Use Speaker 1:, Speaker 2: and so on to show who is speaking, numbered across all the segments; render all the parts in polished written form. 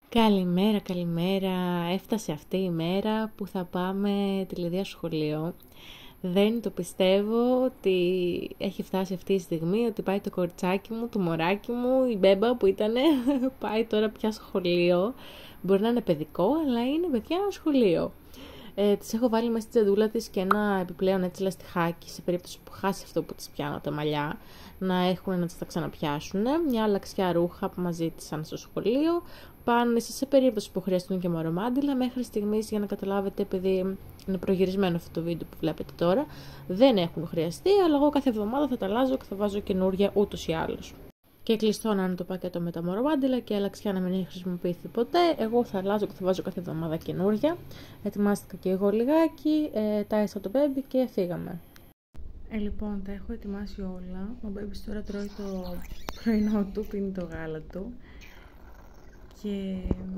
Speaker 1: Καλημέρα, καλημέρα. Έφτασε αυτή η μέρα που θα πάμε τη Λιδία σχολείο. Δεν το πιστεύω ότι έχει φτάσει αυτή η στιγμή, ότι πάει το κοριτσάκι μου, το μωράκι μου, η μπέμπα που ήτανε, πάει τώρα πια σχολείο. Μπορεί να είναι παιδικό, αλλά είναι παιδιά σχολείο. Της έχω βάλει μέσα στη τζαντούλα της και ένα επιπλέον έτσι λαστιχάκι, σε περίπτωση που χάσει αυτό που της πιάνω τα μαλλιά, να έχουν να της τα ξαναπιάσουν. Μια αλλαξιά ρούχα που μας ζήτησαν στο σχολείο. Πάνε σε περίπτωση που χρειαστούν και μωρομάντιλα. Μέχρι στιγμής, για να καταλάβετε, επειδή είναι προγυρισμένο αυτό το βίντεο που βλέπετε τώρα, δεν έχουν χρειαστεί, αλλά εγώ κάθε εβδομάδα θα τα αλλάζω και θα βάζω καινούρια ούτως ή άλλως. Και κλειστό να είναι το πακέτο με τα μωρομάντιλα και αλλαξιά να μην έχει χρησιμοποιηθεί ποτέ. Εγώ θα αλλάζω και θα βάζω κάθε εβδομάδα καινούρια. Ετοιμάστηκα και εγώ λιγάκι, τάισα το μπέμπι και φύγαμε. Λοιπόν, τα έχω ετοιμάσει όλα. Ο μπέμπις τώρα τρώει το πρωινό του, πίνει το γάλα του. Και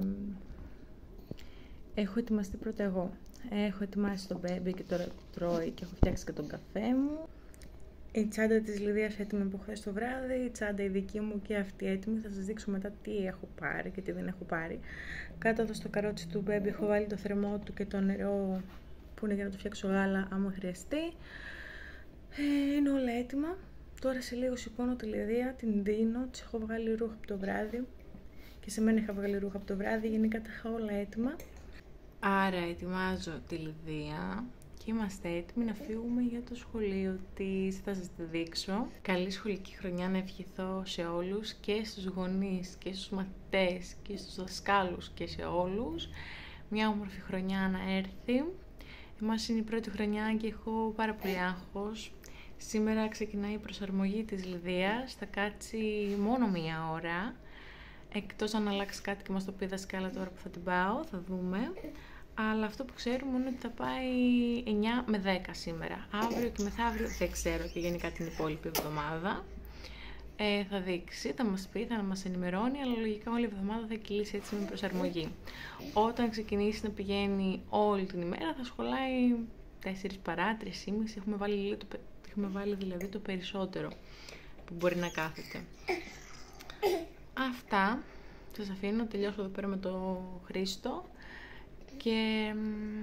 Speaker 1: έχω ετοιμαστεί πρώτα εγώ. Έχω ετοιμάσει τον μπέμπι και τώρα τρώει και έχω φτιάξει και τον καφέ μου. Η τσάντα της Λιδίας έτοιμη από χθες το βράδυ, η τσάντα η δική μου και αυτή έτοιμη. Θα σας δείξω μετά τι έχω πάρει και τι δεν έχω πάρει. Κάτω εδώ στο καρότσι του μπέμπι έχω βάλει το θερμό του και το νερό που είναι για να του φτιάξω γάλα άμα χρειαστεί. Είναι όλα έτοιμα. Τώρα σε λίγο σηκώνω τη Λιδία, την δίνω, της έχω βγάλει ρούχα από το βράδυ. Και σε μένα είχα βγάλει ρούχα από το βράδυ, γενικά τα είχα όλα έτοιμα. Άρα ετοιμάζω τη Λιδία και είμαστε έτοιμοι να φύγουμε για το σχολείο της. Θα σας τη δείξω. Καλή σχολική χρονιά να ευχηθώ σε όλους, και στους γονείς και στους μαθητές και στους δασκάλους και σε όλους. Μια όμορφη χρονιά να έρθει. Εμάς είναι η πρώτη χρονιά και έχω πάρα πολύ άγχος. Σήμερα ξεκινάει η προσαρμογή της Λιδίας, θα κάτσει μόνο μία ώρα. Εκτός αν αλλάξει κάτι και μας το πει η δασκάλα τώρα που θα την πάω, θα δούμε. Αλλά αυτό που ξέρουμε είναι ότι θα πάει 9 με 10 σήμερα. Αύριο και μεθαύριο δεν ξέρω, και γενικά την υπόλοιπη εβδομάδα. Θα δείξει, θα μας πει, θα μας ενημερώνει, αλλά λογικά όλη η εβδομάδα θα κυλήσει έτσι με προσαρμογή. Όταν ξεκινήσει να πηγαίνει όλη την ημέρα θα σχολάει 4 παρά, 3,5. Έχουμε βάλει δηλαδή το περισσότερο που μπορεί να κάθεται. Αυτά. Σας αφήνω να τελειώσω εδώ πέρα με το Χρήστο και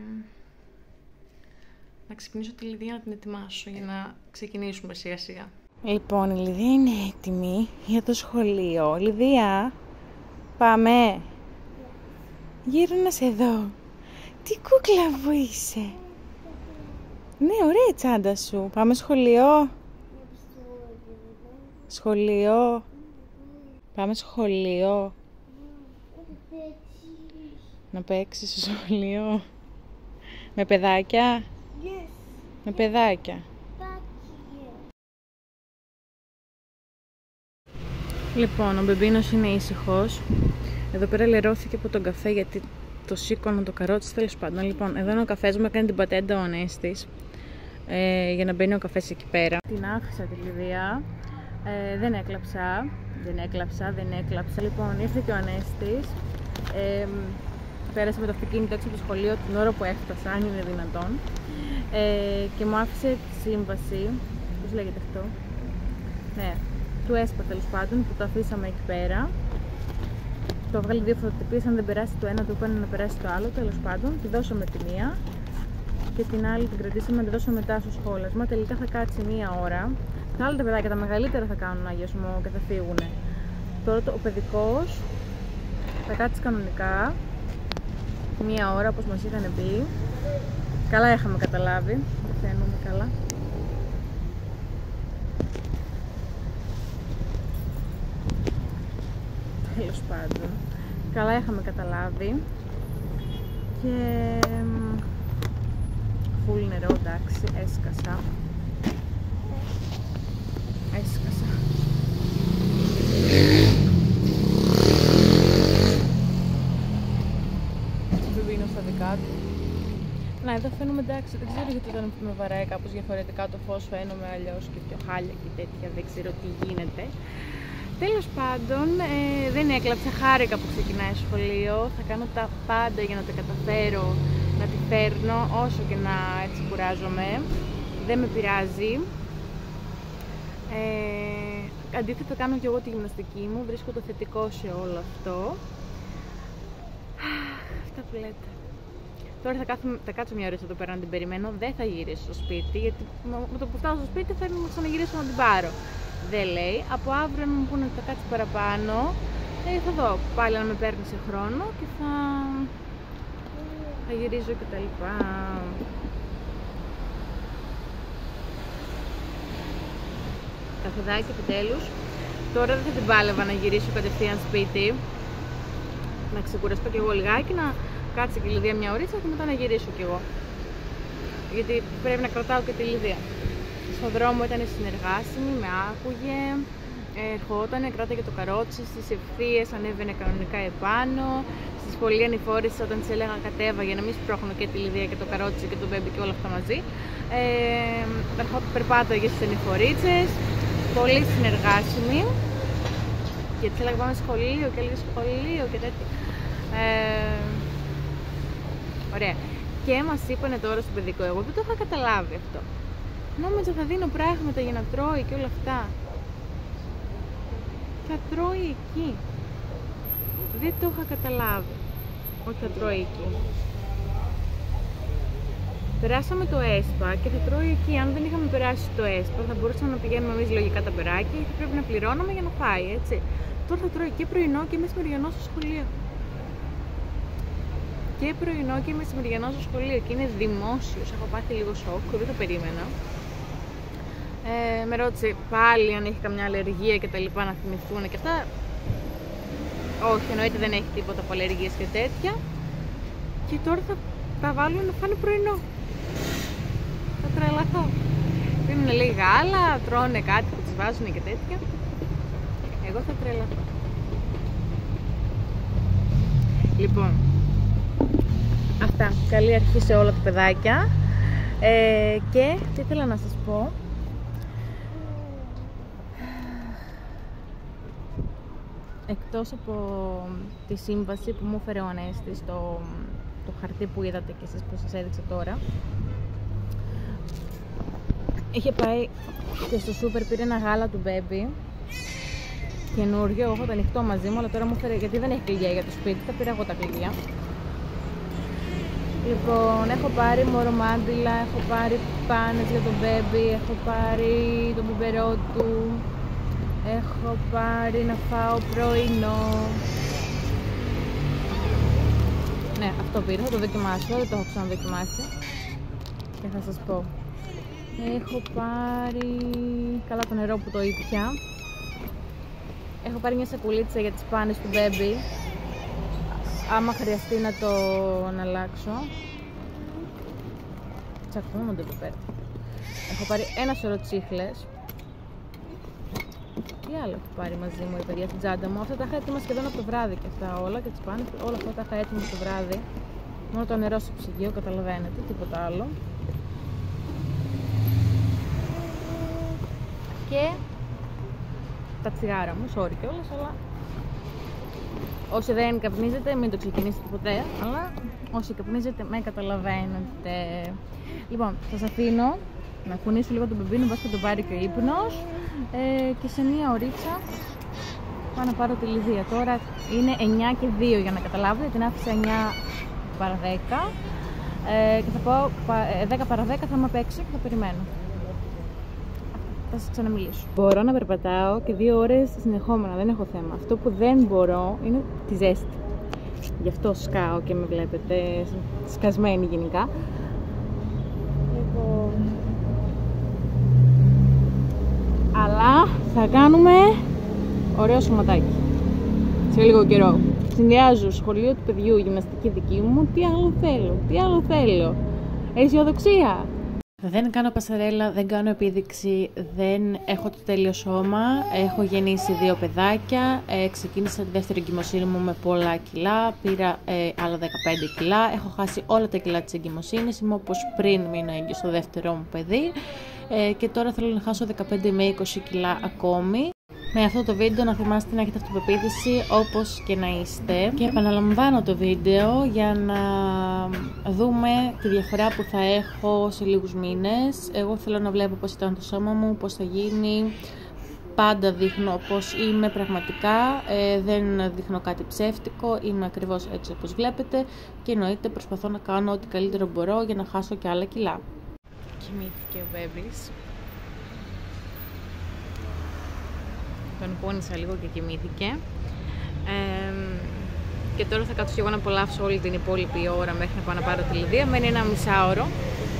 Speaker 1: να ξεκινήσω τη Λιδία να την ετοιμάσω για να ξεκινήσουμε σιγά σιγά. Λοιπόν, η Λιδία είναι έτοιμη για το σχολείο. Λιδία, πάμε. Γύρνας εδώ. Τι κούκλα που είσαι. Ναι, ωραία η τσάντα σου. Πάμε σχολείο. Σχολείο. Πάμε σχολείο. Να παίξεις στο σχολείο. Με παιδάκια.
Speaker 2: Yes.
Speaker 1: Με παιδάκια. Λοιπόν, ο μπεμπίνος είναι ήσυχος. Εδώ πέρα λερώθηκε από τον καφέ γιατί το σήκωνα το καρότσι, τέλος πάντων. Λοιπόν, εδώ είναι ο καφές μου, έκανε την πατέντα ο Ανέστης για να μπαίνει ο καφές εκεί πέρα. Την άφησα τη Λιδία. Δεν έκλαψα. Λοιπόν, ήρθε και ο Ανέστης. Πέρασε με το αυτοκίνητο έξω από το σχολείο την ώρα που έφτασα, αν είναι δυνατόν. Και μου άφησε τη σύμβαση. Πώς λέγεται αυτό? Ναι, του ΕΣΠΑ τέλος πάντων, που το αφήσαμε εκεί πέρα. Το βγάλει 2 φωτοτυπίες, αν δεν περάσει το ένα, του είπαν να περάσει το άλλο. Τέλος πάντων, τη δώσαμε τη μία και την άλλη την κρατήσαμε να τη δώσουμε μετά στο σχόλασμα. Τελικά θα κάτσει 1 ώρα. Τα άλλα τα παιδάκια, τα μεγαλύτερα, θα κάνουν αγιασμό και θα φύγουν. Τώρα ο παιδικός θα κάτσει κανονικά 1 ώρα, όπως μας είχαν πει. Καλά είχαμε καταλάβει. Δεν φαίνομαι καλά. Τέλος πάντων, καλά είχαμε καταλάβει. Και φουλ νερό, εντάξει, έσκασα. Ο μπεμπίνος στα δικά του. Να, εδώ φαίνομαι εντάξει, δεν ξέρω γιατί όταν με βαράει κάπως διαφορετικά το φως, φαίνομαι αλλιώς και πιο χάλια και τέτοια, δεν ξέρω τι γίνεται. Τέλος πάντων, δεν έκλαψα, χάρηκα που ξεκινάει σχολείο. Θα κάνω τα πάντα για να τα καταφέρω, να τη φέρνω όσο και να έτσι κουράζομαι. Δεν με πειράζει. Αντίθετα κάνω και εγώ τη γυμναστική μου, βρίσκω το θετικό σε όλο αυτό. ταφλέτα. Τώρα θα κάτσω μια ώρα εδώ πέρα να την περιμένω. Δεν θα γυρίσω στο σπίτι, γιατί με το που φτάσω στο σπίτι θα ξαναγυρίσω να την πάρω. Δεν λέει. Από αύριο μου πούνε ότι θα κάτσει παραπάνω. Θα δω πάλι να με παίρνει σε χρόνο και θα γυρίζω και τα λοιπά. Καφεδάκι επιτέλους. Τώρα δεν θα την πάλευα να γυρίσω κατευθείαν σπίτι. Να ξεκουραστώ κι εγώ λιγάκι, να κάτσει και η Λιδία μια ωρίτσα και μετά να γυρίσω κι εγώ. Γιατί πρέπει να κρατάω και τη Λιδία. Στον δρόμο ήταν συνεργάσιμη, με άκουγε, ερχόταν, κράταγε το καρότσι, στις ευθείες ανέβαινε κανονικά επάνω, στις πολύ ανηφόρες όταν της έλεγα κατέβα για να μην σπρώχνω και τη Λιδία και το καρότσι και το μπέμπι και όλα αυτά μαζί. Περπάταγε στις ανηφορίτσες, πολύ συνεργάσιμη και της έλεγα πάμε σχολείο και έλεγε σχολείο και τέτοια. Ωραία. Και μας είπανε τώρα στο παιδικό, εγώ δεν το είχα καταλάβει αυτό. Νόμιζα θα δίνω πράγματα για να τρώει και όλα αυτά. Θα τρώει εκεί. Δεν το είχα καταλάβει ότι θα τρώει εκεί. Περάσαμε το ΕΣΠΑ και θα τρώει εκεί. Αν δεν είχαμε περάσει το ΕΣΠΑ θα μπορούσαμε να πηγαίνουμε εμείς λογικά τα περάκια και πρέπει να πληρώναμε για να φάει, έτσι. Τώρα θα τρώει και πρωινό και μεσημεριανό στο σχολείο. Και πρωινό και μεσημεριανό στο σχολείο και είναι δημόσιος. Έχω πάθει λίγο σοκ, δεν το περίμενα. Με ρώτησε πάλι αν έχει καμιά αλλεργία και τα λοιπά, να θυμηθούν και αυτά. Όχι, εννοείται δεν έχει τίποτα από αλλεργίες και τέτοια. Και τώρα θα τα βάλουν να φάνε πρωινό. Θα τρελαθώ. Πίνουν λέει γάλα, τρώνε κάτι που τις βάζουν και τέτοια. Εγώ θα τρελαθώ. Λοιπόν, αυτά. Καλή αρχή σε όλα τα παιδάκια. Και τι ήθελα να σας πω. Εκτός από τη σύμβαση που μου έφερε ο Ανέστης, το χαρτί που είδατε και εσείς που σας έδειξα τώρα, είχε πάει και στο σούπερ, πήρε ένα γάλα του μπέμπι καινούριο, εγώ έχω το ανοιχτό μαζί μου, αλλά τώρα μου έφερε, γιατί δεν έχει κλειδιά για το σπίτι, τα πήρα εγώ τα κλειδιά. Λοιπόν, έχω πάρει μωρομάντιλα, έχω πάρει πάνες για τον μπέμπι, έχω πάρει τον μπιμπερό του, έχω πάρει να φάω πρωινό. Ναι, αυτό πήρα, θα το δοκιμάσω, δεν το έχω ξαναδοκιμάσει και θα σας πω. Έχω πάρει, καλά το νερό που το ήπια. Έχω πάρει μια σακουλίτσα για τις πάνες του μπέμπι, άμα χρειαστεί να το αλλάξω. Τσακώνονται εδώ πέρα. Έχω πάρει ένα σωρό τσίχλες. Τι άλλο έχω πάρει μαζί μου, παιδιά, στην τσάντα μου. Αυτά τα είχα έτοιμα σχεδόν από το βράδυ και αυτά όλα. Και τις πάνες, όλα αυτά τα είχα έτοιμα το βράδυ. Μόνο το νερό στο ψυγείο, καταλαβαίνετε, τίποτα άλλο. Και τα τσιγάρα μου, sorry κιόλας, αλλά όσοι δεν καπνίζετε, μην το ξεκινήσετε ποτέ, αλλά όσοι καπνίζετε, με καταλαβαίνετε. Λοιπόν, σας αφήνω να κουνήσω λίγο τον μπεμπίνο, μπας και τον πάρει και ο ύπνος, και σε μία ωρίτσα πάω να πάρω τη Λιδία. Τώρα είναι 9 και 2 για να καταλάβετε, την άφησα 9 παρά 10 και θα πάω 10 παρά 10 θα είμαι απ' έξω και θα περιμένω. Θα σας ξαναμιλήσω. Μπορώ να περπατάω και 2 ώρες συνεχόμενα, δεν έχω θέμα. Αυτό που δεν μπορώ είναι τη ζέστη. Γι' αυτό σκάω και με βλέπετε σκασμένη γενικά. Λοιπόν, αλλά θα κάνουμε ωραίο σωματάκι σε λίγο καιρό. Συνδυάζω σχολείο του παιδιού, γυμναστική δική μου. Τι άλλο θέλω, τι άλλο θέλω. Αισιοδοξία. Δεν κάνω πασαρέλα, δεν κάνω επίδειξη, δεν έχω το τέλειο σώμα. Έχω γεννήσει 2 παιδάκια, ξεκίνησα τη δεύτερη εγκυμοσύνη μου με πολλά κιλά, πήρα άλλα 15 κιλά, έχω χάσει όλα τα κιλά της εγκυμοσύνης, είμαι όπως πριν μείνω έγκυος στο δεύτερο μου παιδί, και τώρα θέλω να χάσω 15 με 20 κιλά ακόμη. Με αυτό το βίντεο να θυμάστε να έχετε αυτοπεποίθηση όπως και να είστε. Και επαναλαμβάνω το βίντεο για να δούμε τη διαφορά που θα έχω σε λίγους μήνες. Εγώ θέλω να βλέπω πώς ήταν το σώμα μου, πώς θα γίνει, πάντα δείχνω πως είμαι πραγματικά, δεν δείχνω κάτι ψεύτικο, είμαι ακριβώς έτσι όπως βλέπετε και εννοείται προσπαθώ να κάνω ό,τι καλύτερο μπορώ για να χάσω και άλλα κιλά. Κοιμήθηκε ο Μπέμπης. Τον πόνισα λίγο και κοιμήθηκε. Και τώρα θα κάτσω και εγώ να απολαύσω όλη την υπόλοιπη ώρα μέχρι να πάω να πάρω τη Λιδία. Μένει ένα μισάωρο.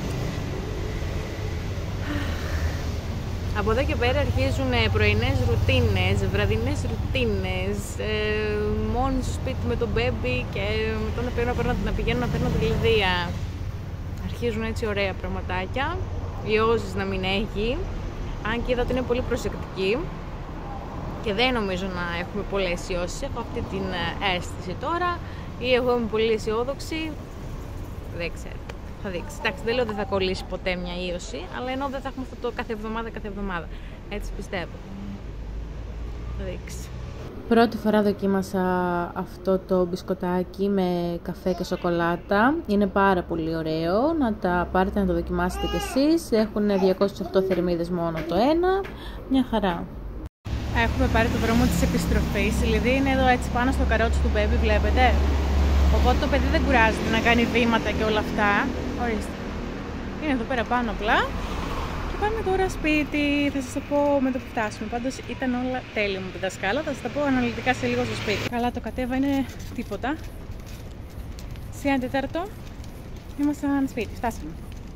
Speaker 1: Από εδώ και πέρα αρχίζουν πρωινές ρουτίνες, βραδινές ρουτίνες, μόνη στο σπίτι με τον Μπέμπι και μετά να πηγαίνω να παίρνω τη Λιδία. Αρχίζουν έτσι ωραία πραγματάκια, ιώσεις να μην έχει, αν και είδα ότι είναι πολύ προσεκτική και δεν νομίζω να έχουμε πολλές ιώσεις, έχω αυτή την αίσθηση τώρα ή εγώ είμαι πολύ αισιόδοξη, δεν ξέρω. Θα δείξει. Εντάξει, δεν λέω ότι θα κολλήσει ποτέ μια ίωση, αλλά ενώ δεν θα έχουμε αυτό το κάθε εβδομάδα. Έτσι πιστεύω. Θα δείξει. Πρώτη φορά δοκίμασα αυτό το μπισκοτάκι με καφέ και σοκολάτα. Είναι πάρα πολύ ωραίο. Να τα πάρετε να το δοκιμάσετε κι εσείς. Έχουν 208 θερμίδες μόνο το ένα. Μια χαρά. Έχουμε πάρει το δρόμο της επιστροφής. Η Λιδία είναι εδώ έτσι πάνω στο καρότσι του Baby, βλέπετε. Οπότε το παιδί δεν κουράζεται να κάνει βήματα και όλα αυτά. Ορίστε. Είναι εδώ πέρα πάνω απλά. Και πάμε τώρα σπίτι. Θα σας τα πω με το που φτάσουμε. Πάντως ήταν όλα τέλεια μου δασκάλα. Θα σας τα πω αναλυτικά σε λίγο στο σπίτι. Καλά, το κατέβα είναι τίποτα. Σε 1/4 ήμασταν σπίτι. Φτάσαμε.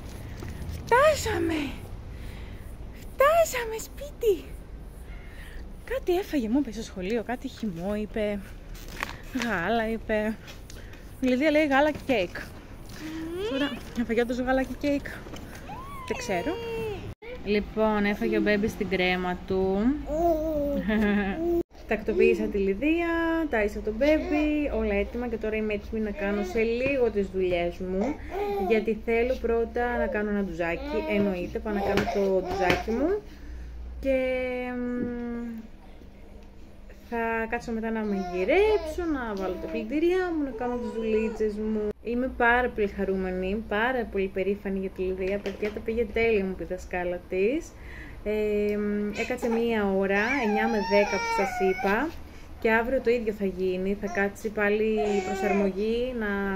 Speaker 1: Φτάσαμε σπίτι. Κάτι έφαγε, μου είπε στο σχολείο. Κάτι χυμό είπε. Γάλα είπε. Η Λιδία λέει γάλα και κέικ. Τώρα έφαγε όντως γάλα και κέικ. Δεν ξέρω. Λοιπόν, έφαγε ο Μπέμπης την κρέμα του. Τακτοποίησα τη Λιδία, τάισα τον Μπέμπη, όλα έτοιμα και τώρα είμαι έτοιμη να κάνω σε λίγο τις δουλειές μου. Γιατί θέλω πρώτα να κάνω ένα ντουζάκι, εννοείται, πάω να κάνω το ντουζάκι μου. Και θα κάτσω μετά να μαγειρέψω, να βάλω τα πλυντήριά μου, να κάνω τις δουλίτσες μου. Είμαι πάρα πολύ χαρούμενη, πάρα πολύ περήφανη για τη Λιδία. Παιδιά, τα πήγε τέλεια μου η δασκάλα της. Έκατσε μία ώρα, 9 με 10 που σας είπα. Και αύριο το ίδιο θα γίνει. Θα κάτσει πάλι η προσαρμογή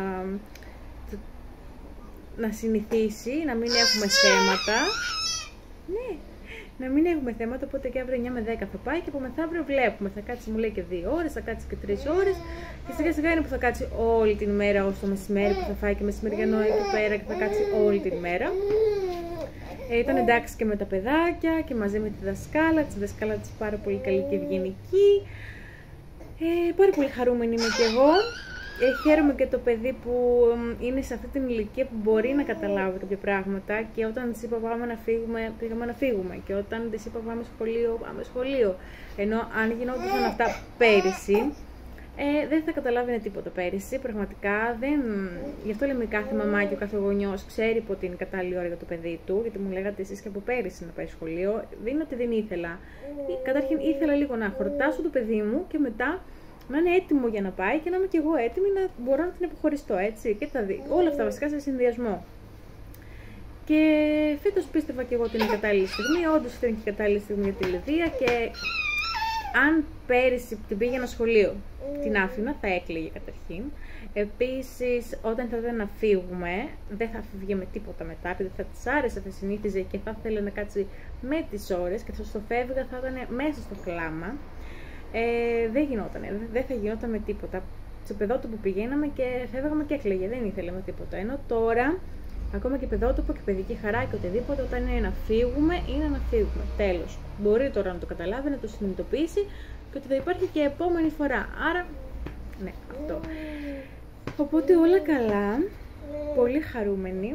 Speaker 1: να συνηθίσει, να μην έχουμε θέματα. Ναι. Να μην έχουμε θέματα, οπότε και αύριο 9 με 10 θα πάει και από μεθαύριο βλέπουμε. Θα κάτσει, μου λέει, και 2 ώρες, θα κάτσει και 3 ώρες. Και σιγά σιγά είναι που θα κάτσει όλη την ημέρα ως το μεσημέρι, που θα φάει και μεσημεριανό εκεί πέρα και θα κάτσει όλη την ημέρα. Ήταν εντάξει και με τα παιδάκια και μαζί με τη δασκάλα. Τη δασκάλα της πάρα πολύ καλή και ευγενική. Πάρα πολύ χαρούμενη είμαι κι εγώ. Χαίρομαι και το παιδί που είναι σε αυτή την ηλικία που μπορεί να καταλάβει κάποια πράγματα και όταν της είπα πάμε να φύγουμε, πήγαμε να φύγουμε και όταν της είπα πάμε σχολείο, πάμε σχολείο. Ενώ αν γινόντουσαν αυτά πέρυσι, δεν θα καταλάβαινε τίποτα πέρυσι, πραγματικά δεν... Γι' αυτό λέμε κάθε μαμά και ο κάθε γονιός ξέρει πότε είναι η κατάλληλη ώρα για το παιδί του, γιατί μου λέγατε εσείς και από πέρυσι να πάει σχολείο, δεν είναι ότι δεν ήθελα. Καταρχήν ήθελα λίγο να χορτάσω το παιδί μου και μετά να είναι έτοιμο για να πάει και να είμαι και εγώ έτοιμη να μπορώ να την αποχωριστώ, έτσι. Και όλα αυτά βασικά σε συνδυασμό. Και φέτος πίστευα και εγώ ότι είναι η κατάλληλη στιγμή, όντως ήταν και η κατάλληλη στιγμή για τη Λιδία και αν πέρυσι την πήγαινα σχολείο, την άφηνα, θα έκλαιγε καταρχήν. Επίσης, όταν θα ήταν να φύγουμε, δεν θα φύγε με τίποτα μετά, επειδή θα της άρεσε, θα συνήθιζε και θα ήθελε να κάτσει με τις ώρες και θα στο φεύγα, θα ήταν μέσα στο κλάμα. Δεν γινότανε, δεν θα γινόταν με τίποτα. Στο παιδότοπο πηγαίναμε και φεύγαμε και έκλαιγε, δεν ήθελε με τίποτα. Ενώ τώρα, ακόμα και παιδότοπο και παιδική χαρά και οτιδήποτε, όταν είναι να φύγουμε, είναι να φύγουμε. Τέλος. Μπορεί τώρα να το καταλάβει, να το συνειδητοποιήσει και ότι θα υπάρχει και επόμενη φορά. Άρα, ναι, αυτό. Οπότε όλα καλά, πολύ χαρούμενη.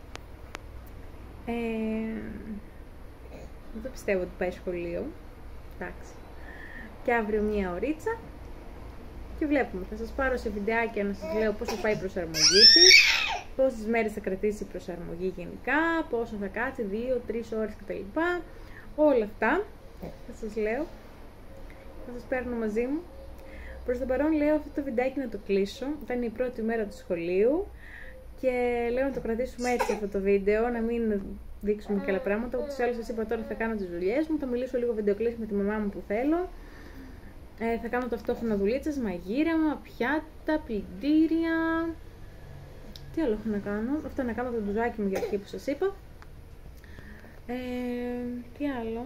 Speaker 1: Δεν το πιστεύω ότι πάει σχολείο. Εντάξει. Και αύριο μία ωρίτσα και βλέπουμε. Θα σας πάρω σε βιντεάκια να σας λέω πόσο πάει η προσαρμογή της, πόσες μέρες θα κρατήσει η προσαρμογή γενικά, πόσο θα κάτσει, 2-3 ώρες κτλ. Όλα αυτά θα σας λέω, θα σας παίρνω μαζί μου. Προς το παρόν λέω αυτό το βιντεάκι να το κλείσω. Ήταν η πρώτη μέρα του σχολείου Και λέω να το κρατήσουμε έτσι αυτό το βίντεο, να μην δείξουμε και άλλα πράγματα. Ούτως ή άλλως σας είπα τώρα θα κάνω τις δουλειές μου, θα μιλήσω λίγο βιντεοκλήσεις με τη μαμά μου που θέλω. Θα κάνω ταυτόχρονα δουλίτσες, μαγείρεμα, πιάτα, πλυντήρια. Τι άλλο έχω να κάνω, αυτά να κάνω το μπλουζάκι μου για αρχή που σας είπα. Τι άλλο.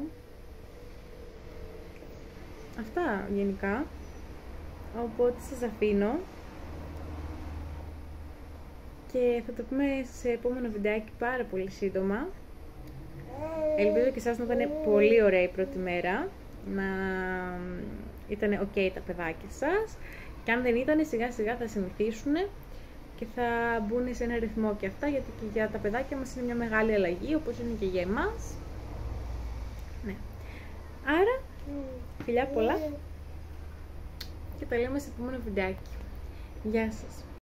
Speaker 1: Αυτά γενικά. Οπότε σας αφήνω. Και θα το πούμε σε επόμενο βιντεάκι πάρα πολύ σύντομα. Ελπίζω και εσάς να ήταν πολύ ωραία η πρώτη μέρα. Να ήταν ok τα παιδάκια σας. Και αν δεν ήταν, σιγά σιγά θα συνηθίσουν και θα μπουν σε ένα ρυθμό και αυτά, γιατί και για τα παιδάκια μας είναι μια μεγάλη αλλαγή, όπως είναι και για εμάς. Ναι. Άρα, φιλιά πολλά και τα λέμε σε επόμενο βιντεάκι. Γεια σας.